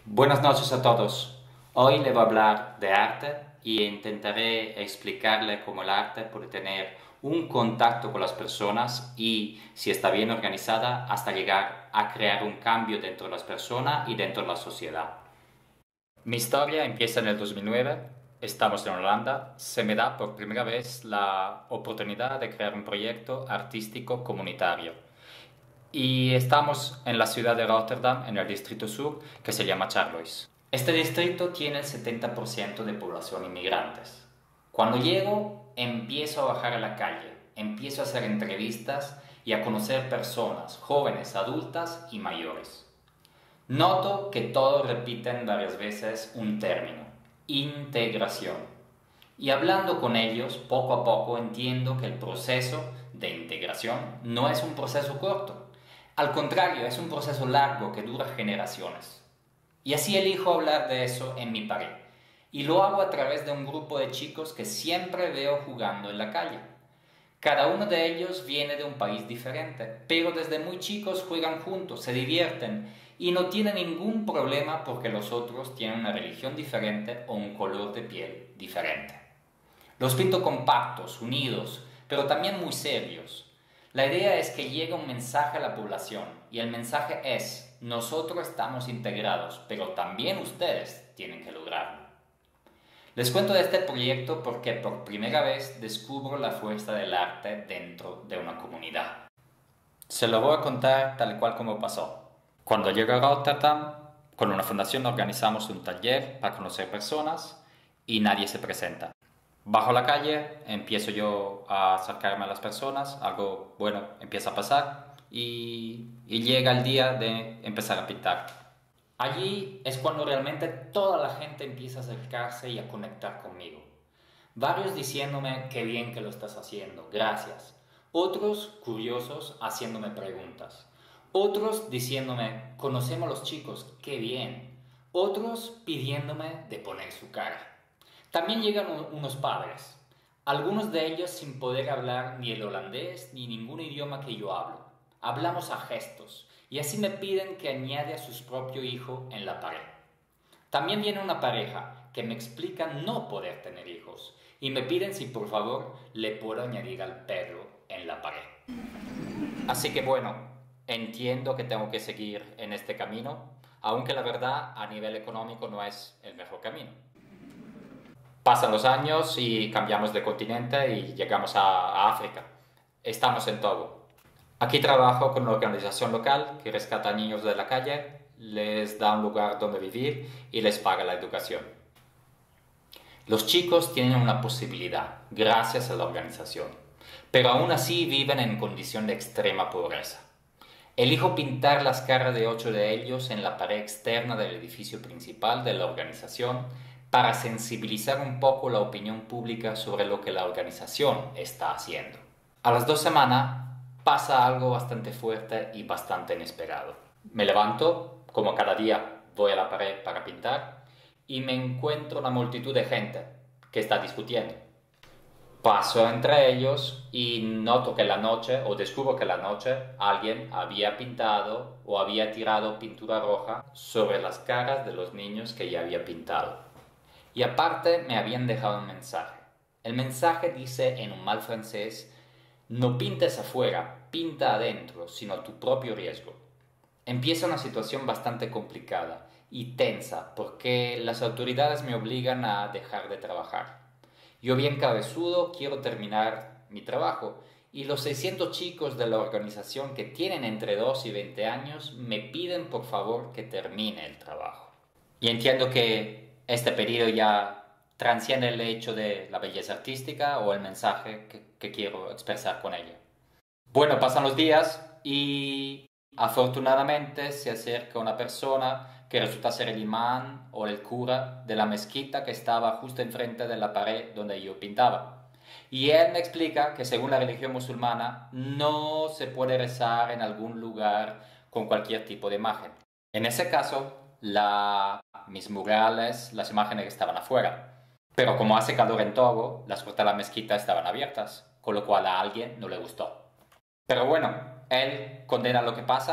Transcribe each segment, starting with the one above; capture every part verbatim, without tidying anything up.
Buenas noches a todos. Hoy le voy a hablar de arte y intentaré explicarle cómo el arte puede tener un contacto con las personas y, si está bien organizada, hasta llegar a crear un cambio dentro de las personas y dentro de la sociedad. Mi historia empieza en el dos mil nueve, estamos en Holanda, se me da por primera vez la oportunidad de crear un proyecto artístico comunitario. Y estamos en la ciudad de Rotterdam, en el distrito sur, que se llama Charloes. Este distrito tiene el setenta por ciento de población inmigrantes. Cuando llego, empiezo a bajar a la calle, empiezo a hacer entrevistas y a conocer personas, jóvenes, adultas y mayores. Noto que todos repiten varias veces un término: integración. Y hablando con ellos, poco a poco entiendo que el proceso de integración no es un proceso corto. Al contrario, es un proceso largo que dura generaciones. Y así elijo hablar de eso en mi pared. Y lo hago a través de un grupo de chicos que siempre veo jugando en la calle. Cada uno de ellos viene de un país diferente, pero desde muy chicos juegan juntos, se divierten y no tienen ningún problema porque los otros tienen una religión diferente o un color de piel diferente. Los pinto compactos, unidos, pero también muy serios. La idea es que llegue un mensaje a la población y el mensaje es: nosotros estamos integrados, pero también ustedes tienen que lograrlo. Les cuento de este proyecto porque por primera vez descubro la fuerza del arte dentro de una comunidad. Se lo voy a contar tal cual como pasó. Cuando llego a Rotterdam, con una fundación organizamos un taller para conocer personas y nadie se presenta. Bajo la calle, empiezo yo a acercarme a las personas, algo bueno empieza a pasar y, y llega el día de empezar a pintar. Allí es cuando realmente toda la gente empieza a acercarse y a conectar conmigo. Varios diciéndome qué bien que lo estás haciendo, gracias. Otros curiosos haciéndome preguntas. Otros diciéndome, conocemos a los chicos, qué bien. Otros pidiéndome de poner su cara. También llegan unos padres, algunos de ellos sin poder hablar ni el holandés ni ningún idioma que yo hablo. Hablamos a gestos y así me piden que añade a su propio hijo en la pared. También viene una pareja que me explica no poder tener hijos y me piden si por favor le puedo añadir al perro en la pared. Así que bueno, entiendo que tengo que seguir en este camino, aunque la verdad a nivel económico no es el mejor camino. Pasan los años y cambiamos de continente y llegamos a, a África. Estamos en Togo. Aquí trabajo con una organización local que rescata a niños de la calle, les da un lugar donde vivir y les paga la educación. Los chicos tienen una posibilidad gracias a la organización, pero aún así viven en condición de extrema pobreza. Elijo pintar las caras de ocho de ellos en la pared externa del edificio principal de la organización para sensibilizar un poco la opinión pública sobre lo que la organización está haciendo. A las dos semanas pasa algo bastante fuerte y bastante inesperado. Me levanto, como cada día voy a la pared para pintar, y me encuentro una multitud de gente que está discutiendo. Paso entre ellos y noto que la noche, o descubro que la noche, alguien había pintado o había tirado pintura roja sobre las caras de los niños que ya había pintado. Y aparte me habían dejado un mensaje. El mensaje dice en un mal francés: no pintes afuera, pinta adentro, sino a tu propio riesgo. Empieza una situación bastante complicada y tensa porque las autoridades me obligan a dejar de trabajar. Yo bien cabezudo quiero terminar mi trabajo y los seiscientos chicos de la organización que tienen entre dos y veinte años me piden por favor que termine el trabajo. Y entiendo que este periodo ya trasciende el hecho de la belleza artística o el mensaje que, que quiero expresar con ella. Bueno, pasan los días y afortunadamente se acerca una persona que resulta ser el imán o el cura de la mezquita que estaba justo enfrente de la pared donde yo pintaba. Y él me explica que según la religión musulmana no se puede rezar en algún lugar con cualquier tipo de imagen. En ese caso, la, mis murales, las imágenes estaban afuera. Pero como hace calor en Togo, las puertas de la mezquita estaban abiertas, con lo cual a alguien no le gustó. Pero bueno, él condena lo que pasa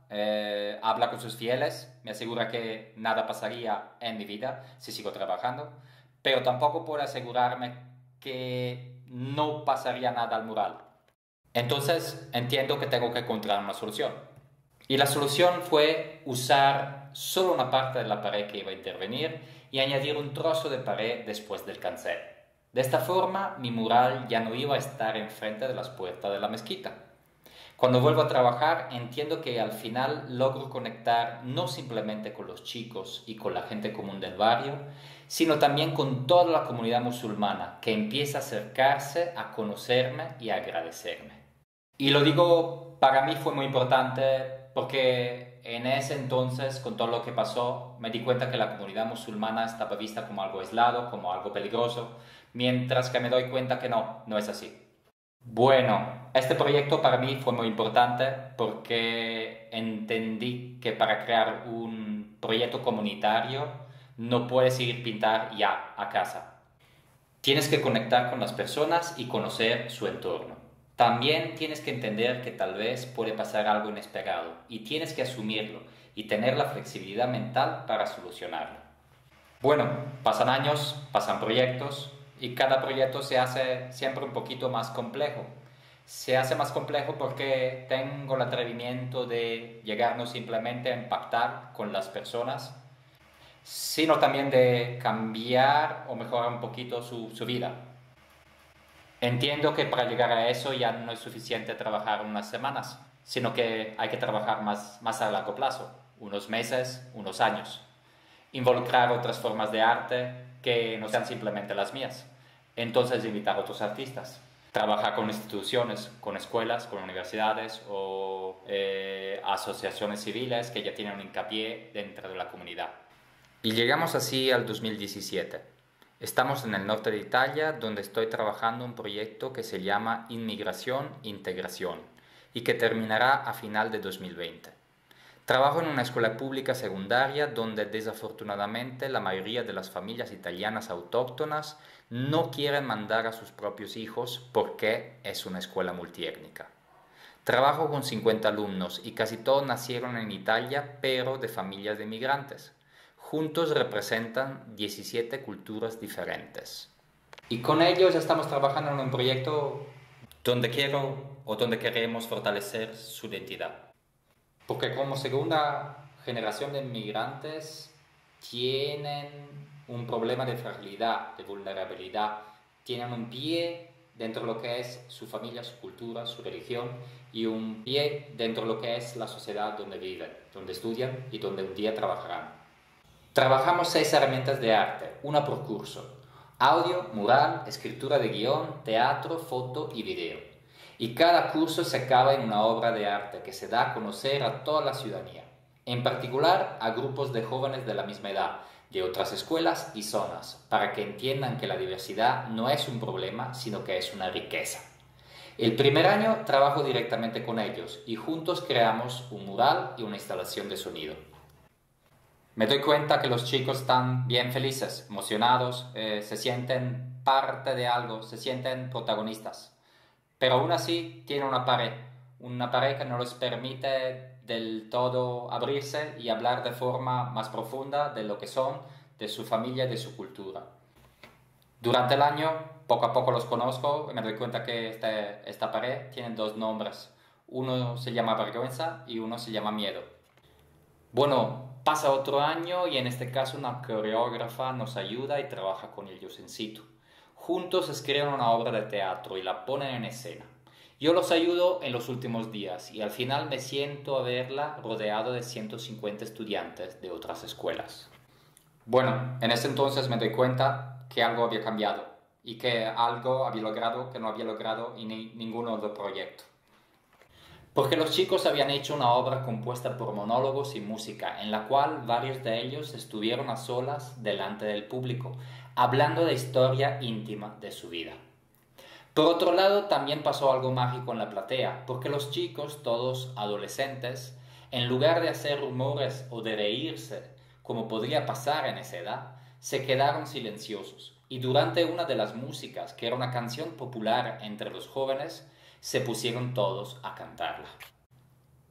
eh, habla con sus fieles, me asegura que nada pasaría en mi vida si sigo trabajando, pero tampoco puede asegurarme que no pasaría nada al mural. Entonces entiendo que tengo que encontrar una solución. Y la solución fue usar solo una parte de la pared que iba a intervenir y añadir un trozo de pared después del cancel. De esta forma, mi mural ya no iba a estar enfrente de las puertas de la mezquita. Cuando vuelvo a trabajar, entiendo que al final logro conectar no simplemente con los chicos y con la gente común del barrio, sino también con toda la comunidad musulmana que empieza a acercarse a conocerme y a agradecerme. Y lo digo, para mí fue muy importante porque en ese entonces, con todo lo que pasó, me di cuenta que la comunidad musulmana estaba vista como algo aislado, como algo peligroso, mientras que me doy cuenta que no, no es así. Bueno, este proyecto para mí fue muy importante porque entendí que para crear un proyecto comunitario no puedes ir a pintar ya a casa. Tienes que conectar con las personas y conocer su entorno. También tienes que entender que tal vez puede pasar algo inesperado y tienes que asumirlo y tener la flexibilidad mental para solucionarlo. Bueno, pasan años, pasan proyectos y cada proyecto se hace siempre un poquito más complejo. Se hace más complejo porque tengo el atrevimiento de llegar no simplemente a impactar con las personas, sino también de cambiar o mejorar un poquito su, su vida. Entiendo que para llegar a eso ya no es suficiente trabajar unas semanas, sino que hay que trabajar más, más a largo plazo, unos meses, unos años. Involucrar otras formas de arte que no sean simplemente las mías. Entonces invitar a otros artistas. Trabajar con instituciones, con escuelas, con universidades o eh, asociaciones civiles que ya tienen un hincapié dentro de la comunidad. Y llegamos así al dos mil diecisiete. Estamos en el norte de Italia, donde estoy trabajando un proyecto que se llama Inmigración Integración y que terminará a final de dos mil veinte. Trabajo en una escuela pública secundaria donde desafortunadamente la mayoría de las familias italianas autóctonas no quieren mandar a sus propios hijos porque es una escuela multiétnica. Trabajo con cincuenta alumnos y casi todos nacieron en Italia, pero de familias de migrantes. Juntos representan diecisiete culturas diferentes. Y con ellos estamos trabajando en un proyecto donde quiero o donde queremos fortalecer su identidad. Porque como segunda generación de inmigrantes tienen un problema de fragilidad, de vulnerabilidad. Tienen un pie dentro de lo que es su familia, su cultura, su religión y un pie dentro de lo que es la sociedad donde viven, donde estudian y donde un día trabajarán. Trabajamos seis herramientas de arte, una por curso: audio, mural, escritura de guión, teatro, foto y video. Y cada curso se acaba en una obra de arte que se da a conocer a toda la ciudadanía, en particular a grupos de jóvenes de la misma edad, de otras escuelas y zonas, para que entiendan que la diversidad no es un problema, sino que es una riqueza. El primer año trabajo directamente con ellos y juntos creamos un mural y una instalación de sonido. Me doy cuenta que los chicos están bien felices, emocionados, eh, se sienten parte de algo, se sienten protagonistas. Pero aún así tienen una pared, una pared que no les permite del todo abrirse y hablar de forma más profunda de lo que son, de su familia y de su cultura. Durante el año, poco a poco los conozco y me doy cuenta que este, esta pared tiene dos nombres. Uno se llama vergüenza y uno se llama miedo. Bueno, pasa otro año y en este caso una coreógrafa nos ayuda y trabaja con ellos in situ. Juntos escriben una obra de teatro y la ponen en escena. Yo los ayudo en los últimos días y al final me siento a verla rodeado de ciento cincuenta estudiantes de otras escuelas. Bueno, en ese entonces me doy cuenta que algo había cambiado y que algo había logrado que no había logrado en ni, ningún otro proyecto. Porque los chicos habían hecho una obra compuesta por monólogos y música, en la cual varios de ellos estuvieron a solas delante del público, hablando de historia íntima de su vida. Por otro lado, también pasó algo mágico en la platea, porque los chicos, todos adolescentes, en lugar de hacer rumores o de reírse, como podría pasar en esa edad, se quedaron silenciosos, y durante una de las músicas, que era una canción popular entre los jóvenes, se pusieron todos a cantarla.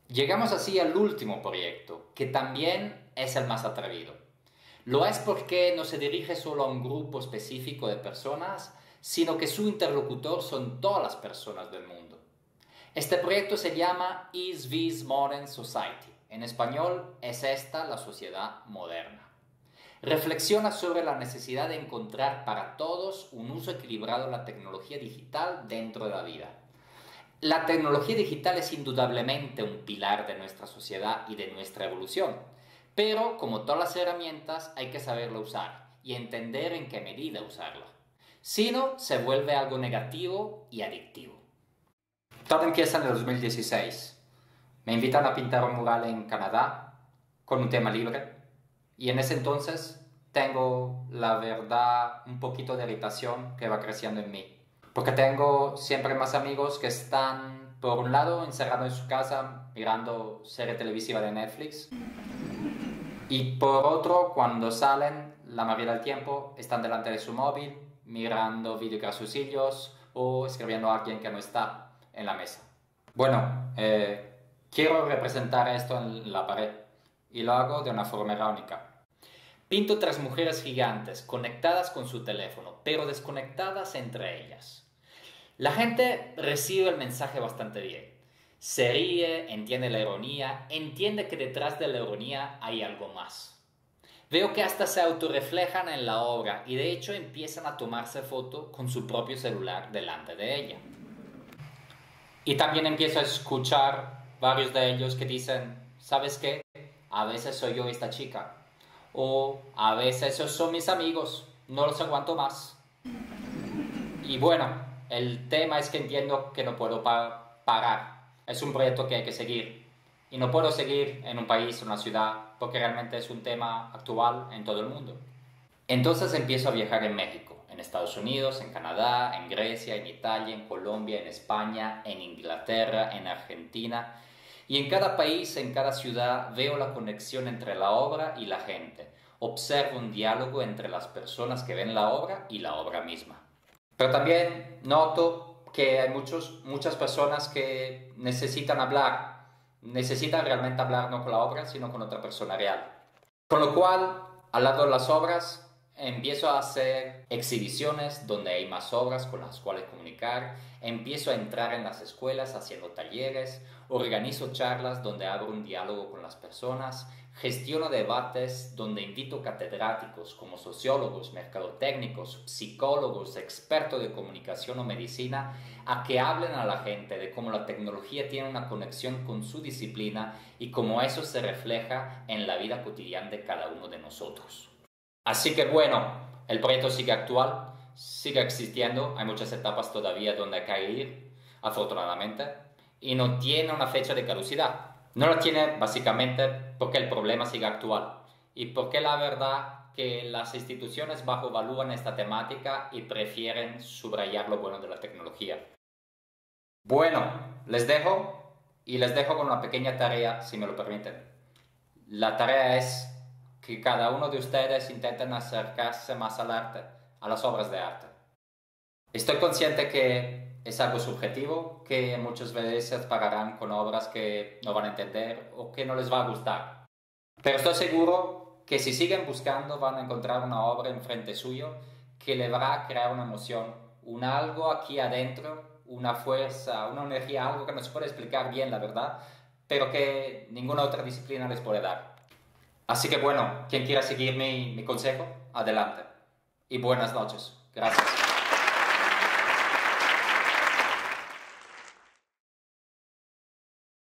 Llegamos así al último proyecto, que también es el más atrevido. Lo es porque no se dirige solo a un grupo específico de personas, sino que su interlocutor son todas las personas del mundo. Este proyecto se llama Is This Modern Society? En español, ¿es esta la sociedad moderna? Reflexiona sobre la necesidad de encontrar para todos un uso equilibrado de la tecnología digital dentro de la vida. La tecnología digital es indudablemente un pilar de nuestra sociedad y de nuestra evolución, pero como todas las herramientas hay que saberla usar y entender en qué medida usarla. Si no, se vuelve algo negativo y adictivo. Todo empieza en el dos mil dieciséis. Me invitan a pintar un mural en Canadá con un tema libre y en ese entonces tengo, la verdad, un poquito de irritación que va creciendo en mí. Porque tengo siempre más amigos que están, por un lado, encerrados en su casa mirando serie televisiva de Netflix. Y por otro, cuando salen, la mayoría del tiempo están delante de su móvil, mirando vídeos graciosillos o escribiendo a alguien que no está en la mesa. Bueno, eh, quiero representar esto en la pared y lo hago de una forma irónica. Pinto tres mujeres gigantes conectadas con su teléfono, pero desconectadas entre ellas. La gente recibe el mensaje bastante bien. Se ríe, entiende la ironía, entiende que detrás de la ironía hay algo más. Veo que hasta se autorreflejan en la obra y de hecho empiezan a tomarse foto con su propio celular delante de ella. Y también empiezo a escuchar varios de ellos que dicen, ¿sabes qué? A veces soy yo esta chica. O a veces esos son mis amigos, no los aguanto más. Y bueno, el tema es que entiendo que no puedo pa- parar. Es un proyecto que hay que seguir. Y no puedo seguir en un país o una ciudad porque realmente es un tema actual en todo el mundo. Entonces empiezo a viajar en México, en Estados Unidos, en Canadá, en Grecia, en Italia, en Colombia, en España, en Inglaterra, en Argentina. Y en cada país, en cada ciudad, veo la conexión entre la obra y la gente. Observo un diálogo entre las personas que ven la obra y la obra misma. Pero también noto que hay muchos, muchas personas que necesitan hablar, necesitan realmente hablar no con la obra, sino con otra persona real. Con lo cual, al lado de las obras, empiezo a hacer exhibiciones donde hay más obras con las cuales comunicar, empiezo a entrar en las escuelas haciendo talleres, organizo charlas donde abro un diálogo con las personas, gestiono debates donde invito catedráticos como sociólogos, mercadotécnicos, psicólogos, expertos de comunicación o medicina a que hablen a la gente de cómo la tecnología tiene una conexión con su disciplina y cómo eso se refleja en la vida cotidiana de cada uno de nosotros. Así que bueno, el proyecto sigue actual, sigue existiendo, hay muchas etapas todavía donde hay que ir, afortunadamente, y no tiene una fecha de caducidad. No la tiene básicamente porque el problema sigue actual y porque la verdad que las instituciones bajo evalúan esta temática y prefieren subrayar lo bueno de la tecnología. Bueno, les dejo y les dejo con una pequeña tarea, si me lo permiten. La tarea es que cada uno de ustedes intenten acercarse más al arte, a las obras de arte. Estoy consciente que es algo subjetivo, que muchas veces pagarán con obras que no van a entender o que no les va a gustar. Pero estoy seguro que si siguen buscando van a encontrar una obra enfrente suyo que le va a crear una emoción, un algo aquí adentro, una fuerza, una energía, algo que no se puede explicar bien, la verdad, pero que ninguna otra disciplina les puede dar. Así que bueno, quien quiera seguir mi, mi consejo, adelante. Y buenas noches. Gracias.